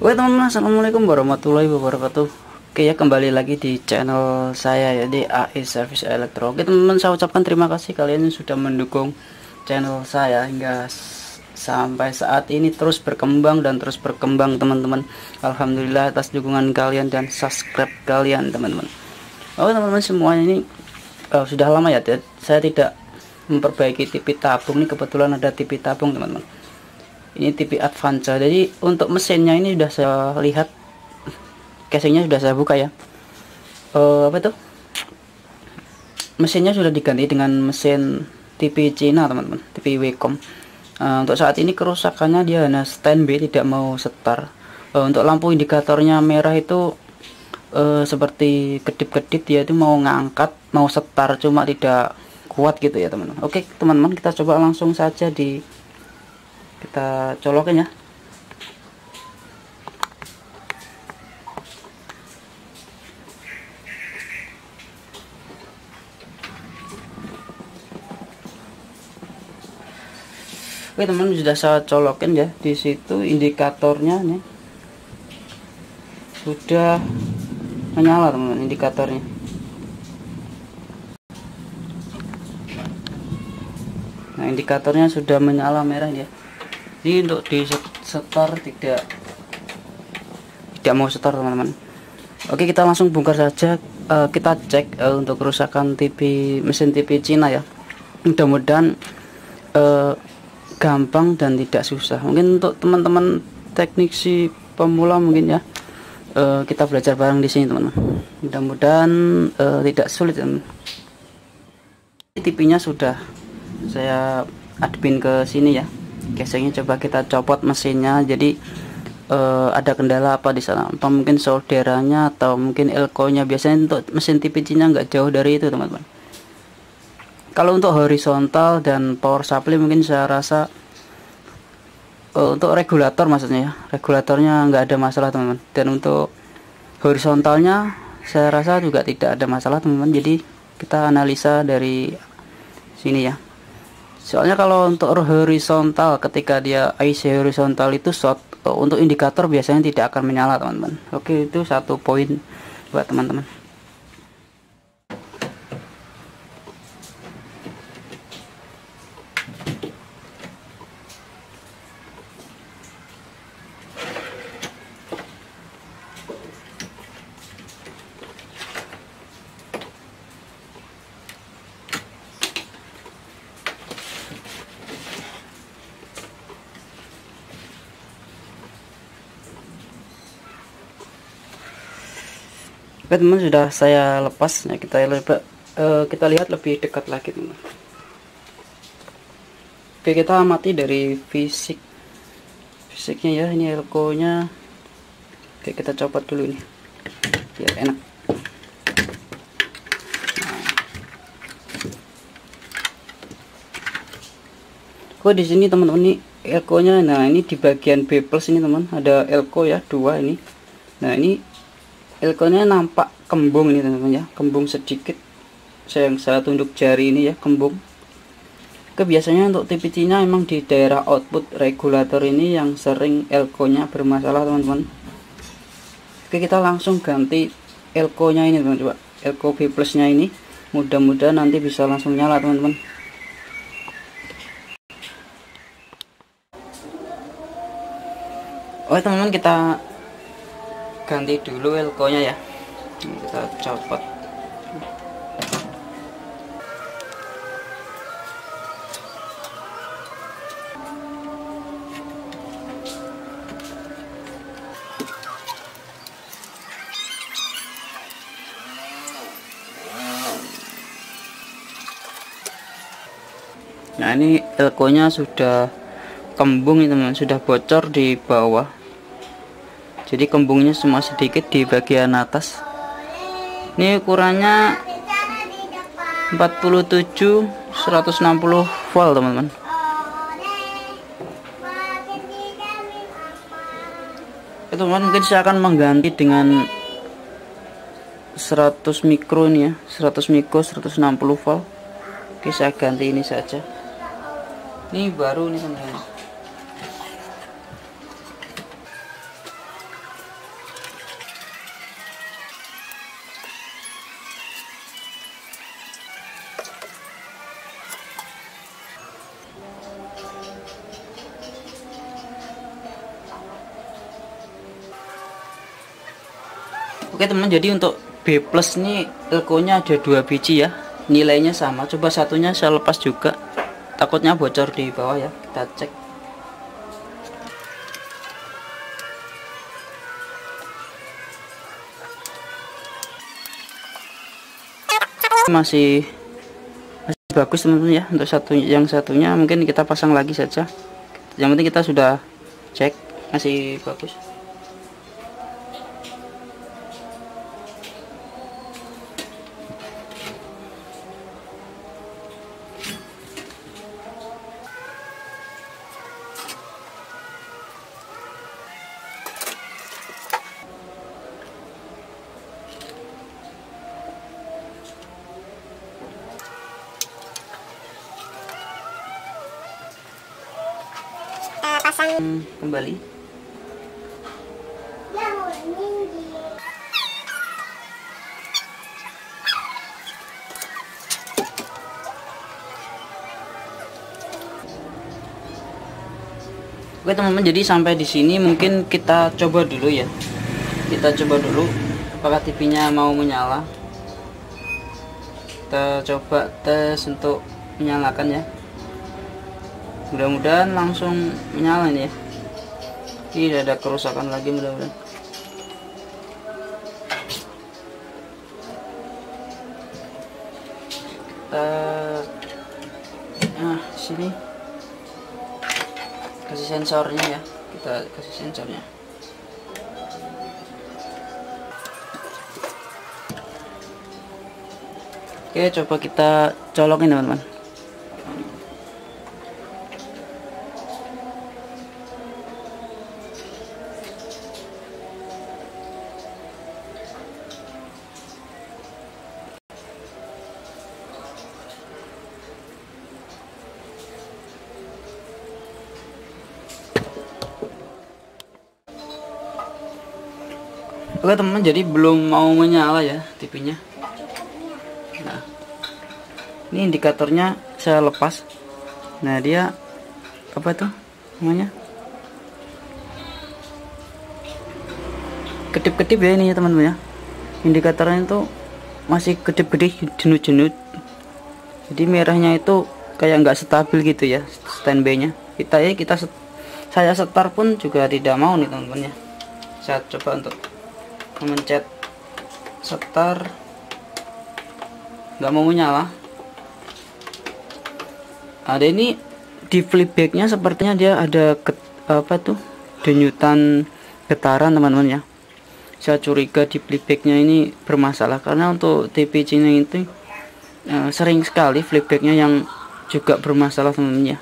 Oke teman-teman, assalamualaikum warahmatullahi wabarakatuh. Oke ya, kembali lagi di channel saya ya, di AI Service Elektro. Oke teman-teman, saya ucapkan terima kasih kalian yang sudah mendukung channel saya hingga sampai saat ini terus berkembang dan terus berkembang teman-teman. Alhamdulillah atas dukungan kalian dan subscribe kalian teman-teman. Oke teman-teman, semuanya ini sudah lama ya saya tidak memperbaiki TV tabung. Ini kebetulan ada TV tabung teman-teman. Ini TV Advanza. Jadi untuk mesinnya ini sudah saya lihat, casingnya sudah saya buka ya. Apa itu? Mesinnya sudah diganti dengan mesin TV Cina teman-teman, TV Wacom. Untuk saat ini kerusakannya dia hanya standby, tidak mau setar. Untuk lampu indikatornya merah itu seperti kedip-kedip, dia itu mau ngangkat, mau setar, cuma tidak kuat gitu ya teman-teman. Oke teman-teman, kita coba langsung saja kita colokin ya. Oke teman, sudah saya colokin ya. Di situ indikatornya nih sudah menyala teman-teman, indikatornya. Nah, indikatornya sudah menyala merah ya. Ini untuk di setar tidak mau setar teman-teman. Oke, kita langsung bongkar saja. Kita cek untuk kerusakan mesin TV Cina ya. Mudah-mudahan gampang dan tidak susah. Mungkin untuk teman-teman teknisi pemula mungkin ya, kita belajar bareng di sini teman-teman. Mudah-mudahan tidak sulit teman. TV-nya sudah saya admin ke sini ya. Casingnya coba kita copot mesinnya. Jadi ada kendala apa di sana? Apa mungkin solderannya atau mungkin elko-nya? Biasanya untuk mesin TV Cina nggak jauh dari itu teman-teman. Kalau untuk horizontal dan power supply mungkin saya rasa untuk regulator maksudnya ya, regulatornya nggak ada masalah teman-teman. Dan untuk horizontalnya saya rasa juga tidak ada masalah teman-teman. Jadi kita analisa dari sini ya. Soalnya kalau untuk horizontal, ketika dia IC horizontal itu short, untuk indikator biasanya tidak akan menyala teman-teman. Oke, itu satu poin buat teman-teman. Oke teman, sudah saya lepas. Nah, kita lihat lebih dekat lagi teman. Oke, kita amati dari fisiknya ya. Ini elko nya. Oke, kita copot dulu ini biar enak. Nah. Di sini teman-teman, ini elko nya. Nah, ini di bagian B plus ini teman, ada elko ya, dua ini. Nah, ini elko-nya nampak kembung ini teman-teman ya, kembung sedikit. Saya tunjuk jari ini ya, kembung. Biasanya untuk TV Cina memang di daerah output regulator ini yang sering elko-nya bermasalah teman-teman. Oke, kita langsung ganti elko-nya ini teman-teman. Coba elko B plus-nya ini, mudah-mudahan nanti bisa langsung nyala teman-teman. Oke teman-teman, kita ganti dulu elko-nya ya. Kita copot. Nah, ini elko-nya sudah kembung ini teman, sudah bocor di bawah. Jadi kembungnya cuma sedikit di bagian atas. Ini ukurannya 47 160 volt teman-teman. Itu mungkin saya akan mengganti dengan 100 mikro ini ya, 100 mikro 160 volt. Oke, saya ganti ini saja. Ini baru nih teman-teman. Oke teman, jadi untuk B plus ini elko-nya ada 2 biji ya, nilainya sama. Coba satunya saya lepas juga, takutnya bocor di bawah ya. Kita cek. Masih bagus teman-teman ya. Untuk yang satunya mungkin kita pasang lagi saja. Yang penting kita sudah cek masih bagus. Pasang kembali. Oke teman-teman, jadi sampai di sini mungkin kita coba dulu ya. Kita coba dulu apakah TV-nya mau menyala. Kita coba tes untuk menyalakan ya. Mudah-mudahan langsung menyala nih ya. Tidak ada kerusakan lagi mudah-mudahan. Nah sini kasih sensornya ya, kita kasih sensornya. Oke, coba kita colokin teman-teman. Oke teman-teman, jadi belum mau menyala ya TV-nya. Nah, ini indikatornya saya lepas. Nah, dia apa tuh namanya? Kedip-kedip ya ini ya teman-teman ya. Indikatornya itu masih kedip-kedip, jenut-jenut. Jadi merahnya itu kayak nggak stabil gitu ya standby-nya. Saya setar pun juga tidak mau nih teman-teman ya. Saya coba untuk mencet setar, nggak mau menyala. Ada ini di flipbacknya sepertinya dia ada apa tuh denyutan getaran teman-teman ya. Saya curiga di flipbacknya ini bermasalah karena untuk TV Cina itu sering sekali flipbacknya yang juga bermasalah teman-teman ya.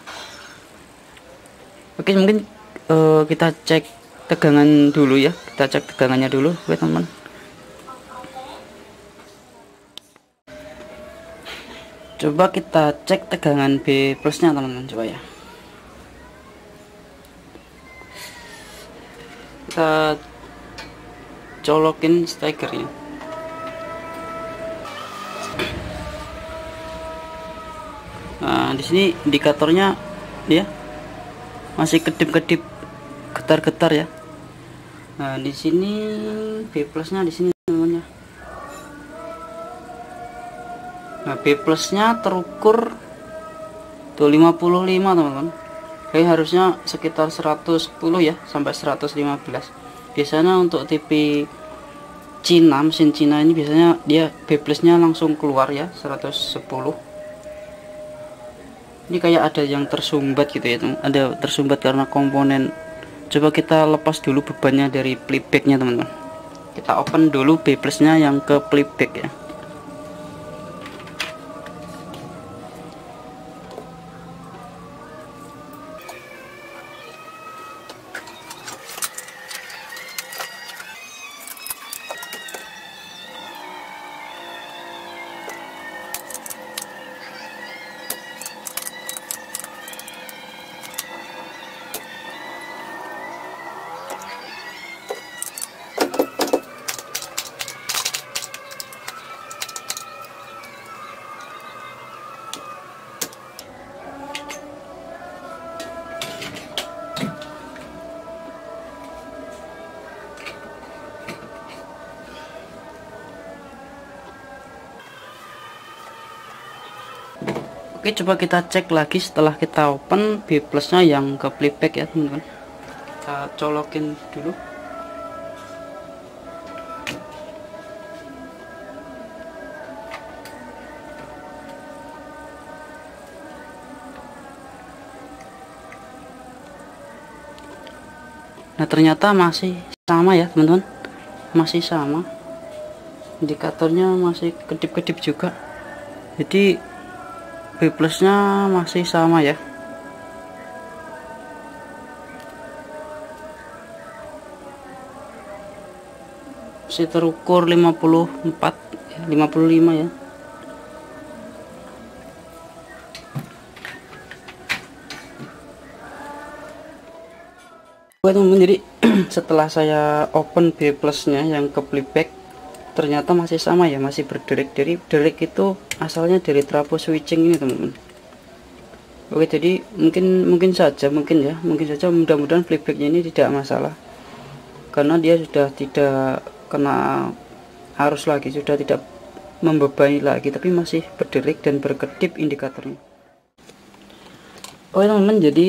Oke, mungkin kita cek tegangan dulu ya, kita cek tegangannya dulu oke teman-teman. Coba kita cek tegangan B plusnya teman-teman, coba ya. Kita colokin stekernya. Nah, di sini indikatornya ya masih kedip-kedip, getar-getar ya. Nah, di sini B plusnya di sini teman-teman ya. Nah, B plusnya terukur tuh 55 teman-teman. Kayak harusnya sekitar 110 ya sampai 115. Biasanya untuk TV Cina, mesin Cina ini biasanya dia B plusnya langsung keluar ya 110. Ini kayak ada yang tersumbat gitu ya teman. Ada tersumbat karena komponen. Coba kita lepas dulu bebannya dari playbacknya teman-teman. Kita open dulu B plusnya yang ke playback ya. Oke, coba kita cek lagi setelah kita open B plusnya yang ke playback ya teman-teman. Kita colokin dulu. Nah, ternyata masih sama ya teman-teman, masih sama, indikatornya masih kedip-kedip juga, jadi B plusnya masih sama ya. Masih terukur 54 55 ya. Oke teman-teman, jadi setelah saya open B plusnya yang ke playback, ternyata masih sama ya, masih berderik. Jadi derik itu asalnya dari trafo switching ini teman-teman. Oke, jadi mungkin saja mudah-mudahan playbacknya ini tidak masalah, karena dia sudah tidak kena arus lagi, sudah tidak membebani lagi, tapi masih berderik dan berkedip indikatornya. Oke teman-teman, jadi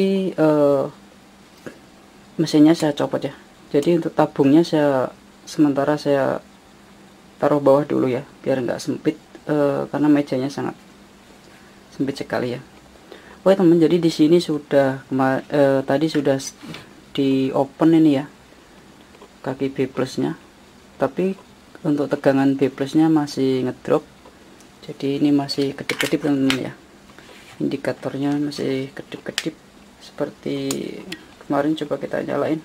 mesinnya saya copot ya. Jadi untuk tabungnya sementara saya taruh bawah dulu ya, biar nggak sempit, karena mejanya sangat sempit sekali ya. Oke teman, jadi di sini sudah tadi sudah di open ini ya kaki B plusnya, tapi untuk tegangan B plusnya masih ngedrop, jadi ini masih kedip-kedip teman-teman ya, indikatornya masih kedip-kedip seperti kemarin. Coba kita nyalain.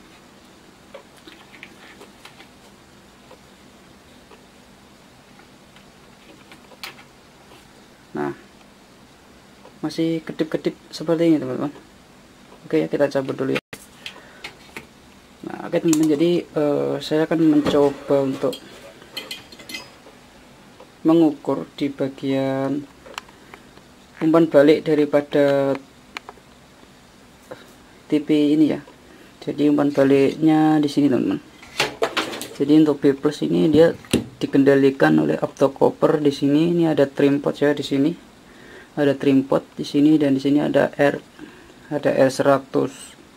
Nah, masih kedip-kedip seperti ini teman-teman. Oke ya, kita cabut dulu ya. Nah, oke teman-teman, jadi saya akan mencoba untuk mengukur di bagian umpan balik daripada TV ini ya. Jadi umpan baliknya di sini teman-teman. Jadi untuk B plus ini dia dikendalikan oleh optocopper. Di sini ini ada trim pot ya, di sini ada trim pot di sini, dan di sini ada R100K,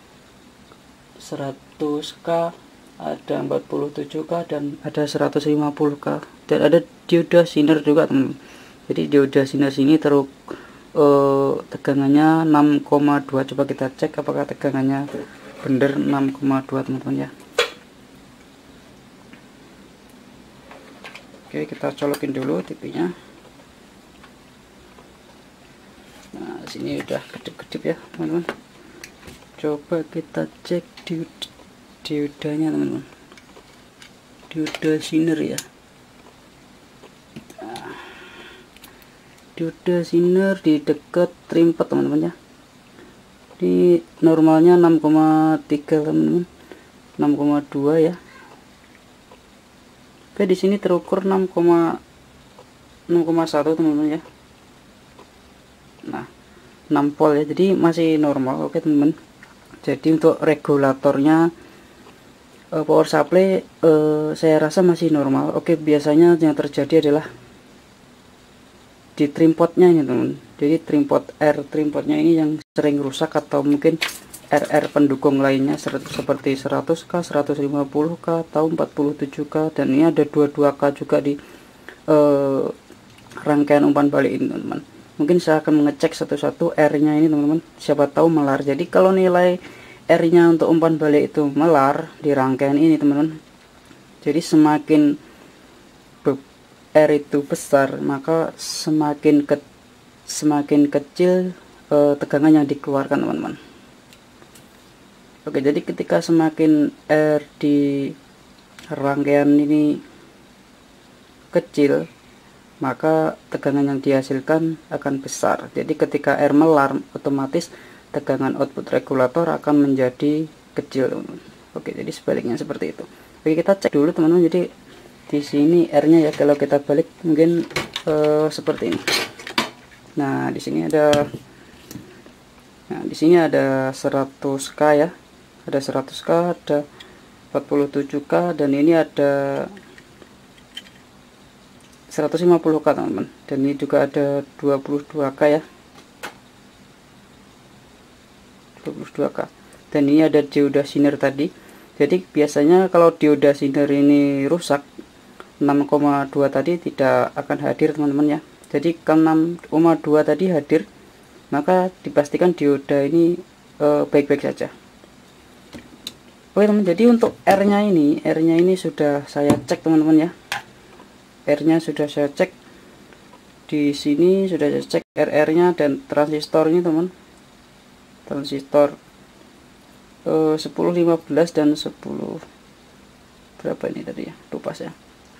ada 47K, dan ada 150K, dan ada dioda sinner juga teman-teman. Jadi dioda sinner sini tegangannya 6,2. Coba kita cek apakah tegangannya bener 6,2 teman-teman ya. Oke, kita colokin dulu TV-nya. Nah, sini udah kedip-kedip ya teman-teman. Coba kita cek diodanya teman-teman, dioda sinner ya. Nah, dioda sinner di dekat trim pot teman-teman ya. Ini normalnya 6,3 teman-teman, 6,2 ya. Oke, di sini terukur 6,1 teman-teman ya. Nah, 6 volt ya, jadi masih normal. Oke teman-teman, jadi untuk regulatornya power supply saya rasa masih normal. Oke, biasanya yang terjadi adalah di trim potnya ini teman-teman. Jadi trim potnya ini yang sering rusak, atau mungkin RR pendukung lainnya seperti 100K, 150K, atau 47K, dan ini ada 22K juga di rangkaian umpan balik ini teman-teman. Mungkin saya akan mengecek satu-satu R-nya ini teman-teman, siapa tahu melar. Jadi kalau nilai R-nya untuk umpan balik itu melar di rangkaian ini teman-teman, jadi semakin R itu besar, maka semakin kecil tegangan yang dikeluarkan teman-teman. Oke, jadi ketika semakin R di rangkaian ini kecil, maka tegangan yang dihasilkan akan besar. Jadi ketika R melar, otomatis tegangan output regulator akan menjadi kecil teman-teman. Oke, jadi sebaliknya seperti itu. Oke, kita cek dulu teman-teman. Jadi di sini R-nya ya, kalau kita balik mungkin seperti ini. Nah, di sini ada 100K ya. Ada 100K, ada 47K, dan ini ada 150K teman-teman, dan ini juga ada 22K ya. 22K. Dan ini ada dioda sinar tadi. Jadi biasanya kalau dioda sinar ini rusak, 6,2 tadi tidak akan hadir teman-teman ya. Jadi kalau 6,2 tadi hadir, maka dipastikan dioda ini baik-baik saja. Oke teman, jadi untuk R-nya ini sudah saya cek teman-teman ya. R-nya sudah saya cek. Di sini sudah saya cek RR-nya dan transistor ini teman. Transistor 10, 15 dan 10 berapa ini tadi ya? Lupa saya.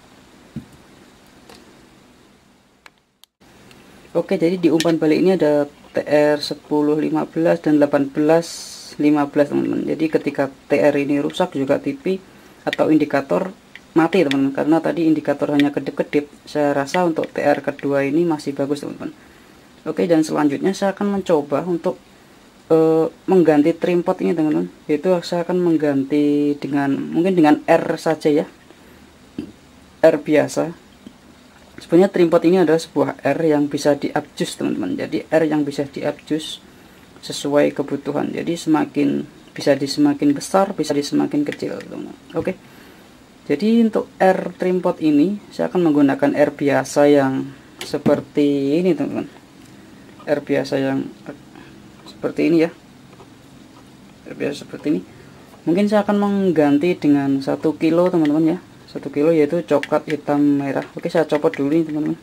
Oke, jadi di umpan balik ini ada TR 10, 15 dan 18, 15 teman-teman. Jadi ketika TR ini rusak juga TV atau indikator mati teman-teman, karena tadi indikator hanya kedip-kedip. Saya rasa untuk TR kedua ini masih bagus teman-teman. Oke, dan selanjutnya saya akan mencoba untuk mengganti trim pot ini teman-teman. Yaitu saya akan mengganti mungkin dengan R saja ya, R biasa. Sebenarnya trim pot ini adalah sebuah R yang bisa di-adjust teman-teman. Jadi R yang bisa di-adjust sesuai kebutuhan. Jadi semakin besar, bisa di semakin kecil teman-teman. Oke. Jadi untuk R trim pot ini saya akan menggunakan R biasa yang seperti ini teman-teman. R biasa yang seperti ini ya. R biasa seperti ini. Mungkin saya akan mengganti dengan 1 kilo teman-teman ya. 1 kilo yaitu coklat hitam merah. Oke, saya copot dulu nih teman-teman.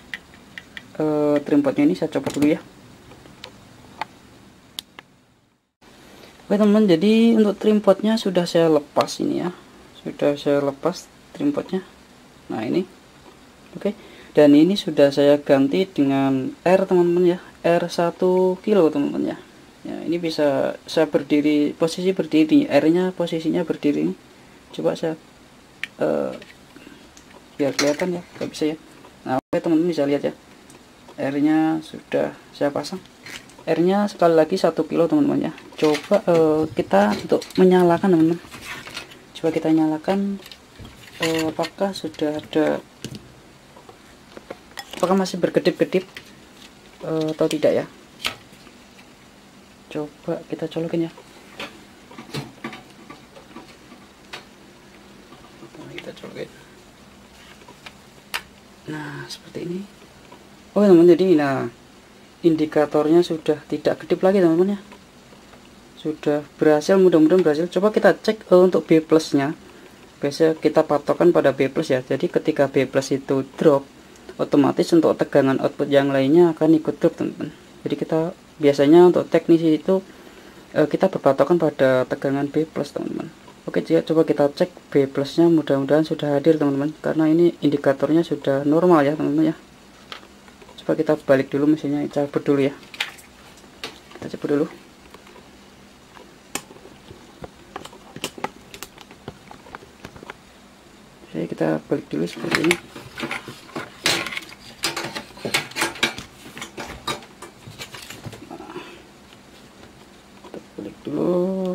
Trim potnya ini saya copot dulu ya. Oke teman-teman, jadi untuk trim potnya sudah saya lepas ini ya. Sudah saya lepas trim potnya. Nah ini. Oke. Dan ini sudah saya ganti dengan R teman-teman ya. R 1 kilo teman-teman ya. Ya, ini bisa saya berdiri, posisi berdiri. R-nya posisinya berdiri ini. Coba saya biar kelihatan ya, nggak bisa ya. Nah, oke teman-teman bisa lihat ya. R-nya sudah saya pasang. R-nya sekali lagi 1 kilo teman-teman ya. Coba kita untuk menyalakan teman-teman. Coba kita nyalakan, apakah sudah ada, apakah masih berkedip-kedip atau tidak ya. Coba kita colokin ya. Kita colokin. Nah seperti ini. Oh teman-teman, jadi nah indikatornya sudah tidak kedip lagi teman-teman ya. Sudah berhasil, mudah-mudahan berhasil. Coba kita cek untuk B plusnya. Biasanya kita patokan pada B plus ya. Jadi ketika B plus itu drop, otomatis untuk tegangan output yang lainnya akan ikut drop teman-teman. Jadi kita biasanya untuk teknisi itu kita berpatokan pada tegangan B plus teman-teman. Oke, coba kita cek B plusnya, mudah-mudahan sudah hadir teman-teman. Karena ini indikatornya sudah normal ya teman-teman ya. Coba kita balik dulu mesinnya, cabut dulu ya. Kita cabut dulu. Oke, kita balik dulu seperti ini. Kita balik dulu.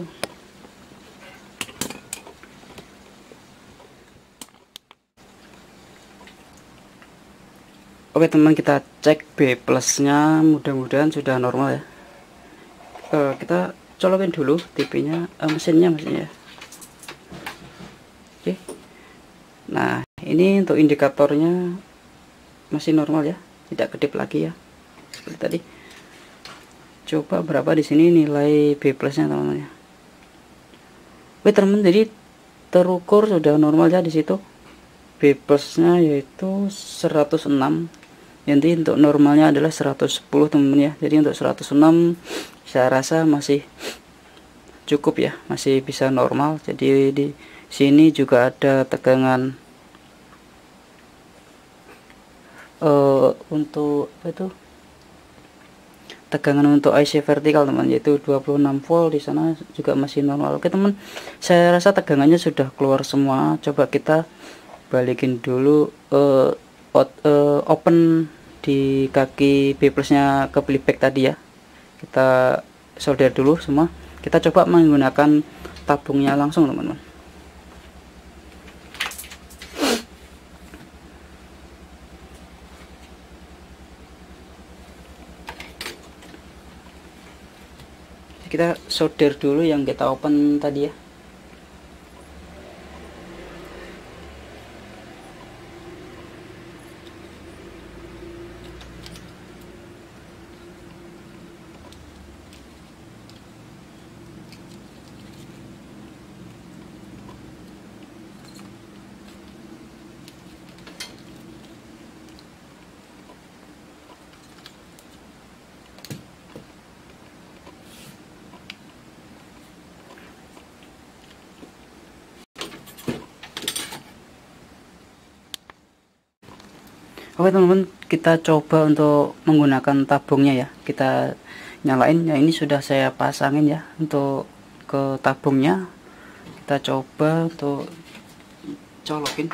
Oke teman, kita cek B plusnya, mudah-mudahan sudah normal ya. Kita colokin dulu TV-nya, mesinnya ya. Oke. Nah ini untuk indikatornya masih normal ya, tidak kedip lagi ya seperti tadi. Coba berapa di sini nilai B plusnya teman-teman ya. Oke teman-teman, jadi terukur sudah normal ya di situ. B plusnya yaitu 106. Jadi untuk normalnya adalah 110 teman-teman ya. Jadi untuk 106 saya rasa masih cukup ya, masih bisa normal. Jadi di sini juga ada tegangan untuk apa itu, tegangan untuk IC vertikal teman, yaitu 26 volt. Di sana juga masih normal. Oke teman, saya rasa tegangannya sudah keluar semua. Coba kita balikin dulu open di kaki B plusnya ke playback tadi ya. Kita solder dulu semua. Kita coba menggunakan tabungnya langsung teman-teman. kita solder dulu yang kita open tadi ya. Oke teman-teman, kita coba untuk menggunakan tabungnya ya. Kita nyalain ya, ini sudah saya pasangin ya untuk ke tabungnya. Kita coba untuk colokin.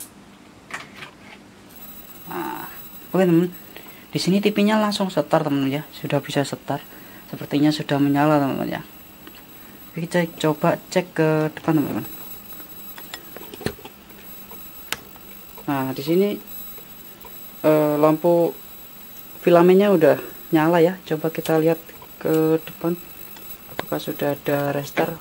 Nah, oke teman-teman, di sini TV-nya langsung start teman-teman ya, sudah bisa start. Sepertinya sudah menyala teman-teman ya. Kita coba cek ke depan teman-teman. Nah, di sini lampu filamennya udah nyala ya. Coba kita lihat ke depan apakah sudah ada restart.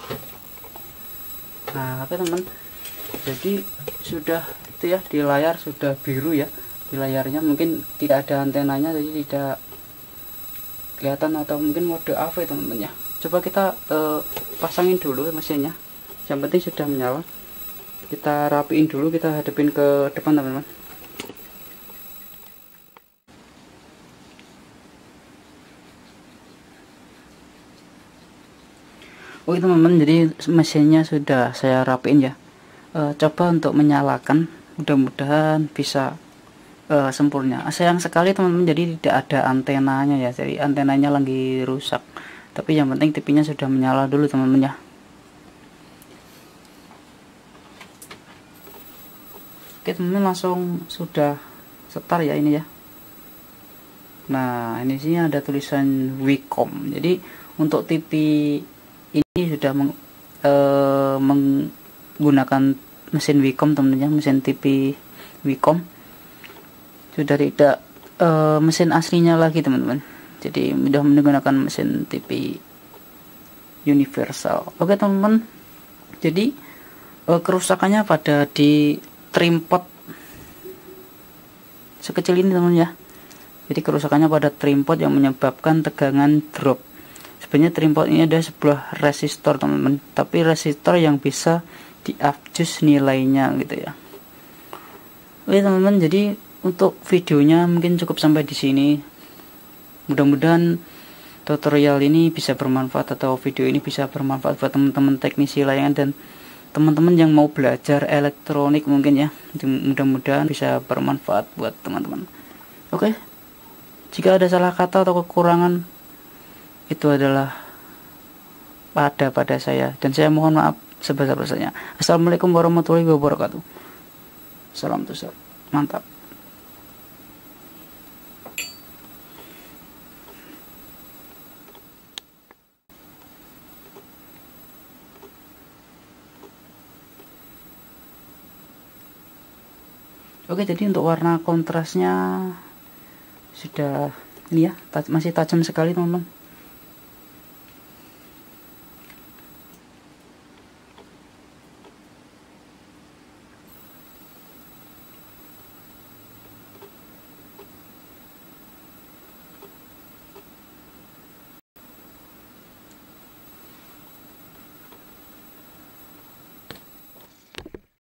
Nah, oke teman, jadi sudah itu ya, di layar sudah biru ya. Di layarnya mungkin tidak ada antenanya, jadi tidak kelihatan, atau mungkin mode AV teman-teman ya. Coba kita pasangin dulu mesinnya. Yang penting sudah menyala. Kita rapiin dulu, kita hadapin ke depan teman-teman. Oke teman-teman, jadi mesinnya sudah saya rapiin ya. Coba untuk menyalakan, mudah-mudahan bisa sempurna. Sayang sekali teman-teman, jadi tidak ada antenanya ya, jadi antenanya lagi rusak. Tapi yang penting TV-nya sudah menyala dulu teman-teman ya. Oke teman-teman, langsung sudah start ya ini ya. Nah, ini sini ada tulisan Wicom. Jadi untuk TV ini sudah menggunakan mesin Wicom teman-teman, mesin TV Wicom. Sudah tidak mesin aslinya lagi teman-teman. Jadi sudah menggunakan mesin TV universal. Oke teman-teman, jadi kerusakannya pada di trim pot sekecil ini teman-teman ya. Jadi kerusakannya pada trim pot yang menyebabkan tegangan drop. Sebenarnya trim pot ini ada sebuah resistor teman-teman, tapi resistor yang bisa di-adjust nilainya gitu ya. Oke teman-teman, jadi untuk videonya mungkin cukup sampai di sini. Mudah-mudahan tutorial ini bisa bermanfaat, atau video ini bisa bermanfaat buat teman-teman teknisi layangan dan teman-teman yang mau belajar elektronik mungkin ya. Mudah-mudahan bisa bermanfaat buat teman-teman. Oke, jika ada salah kata atau kekurangan, itu adalah pada saya, dan saya mohon maaf sebesar-besarnya. Assalamualaikum warahmatullahi wabarakatuh. Salam tusuk, mantap. Oke, jadi untuk warna kontrasnya sudah ini ya, masih tajam sekali teman-teman.